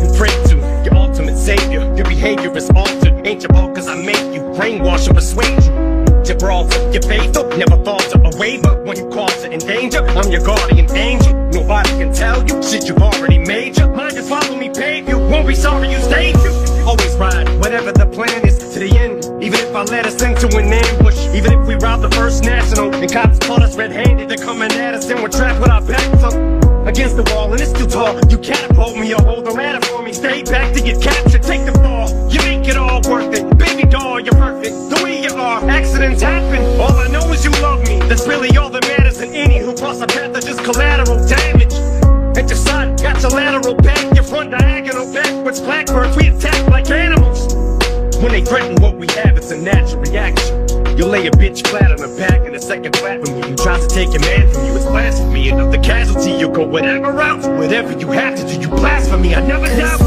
and pray to your ultimate savior. Your behavior is altered, ain't your fault cause I make you brainwash and persuade you. Gibraltar, your faithful, never falter or waver. When you cause it in danger, I'm your guardian angel. Nobody can tell you shit you've already made you. Mind just follow me, pave you. Won't be sorry you stayed you. Always ride, whatever the plan is, to the end. Even if I let us into an ambush, even if we rob the First National and cops caught us red-handed, they're coming at us and we're trapped with our backs up against the wall and it's too tall. You catapult me or hold the ladder for me. Stay back to get captured, take the fall. You make it all worth it. Baby doll, you're perfect the way you are. Accidents happen, all I know is you love me. That's really all that matters. And any who cross our path are just collateral damage. At your side, got your lateral back, your front diagonal backwards. Blackbirds, we attack like animals. When they threaten what we have, it's a natural reaction. You'll lay a bitch flat on her back in a second flat when you try to take your man from you. It's blasphemy, another casualty. You'll go whatever route, whatever you have to do. You blasphemy, I never doubt.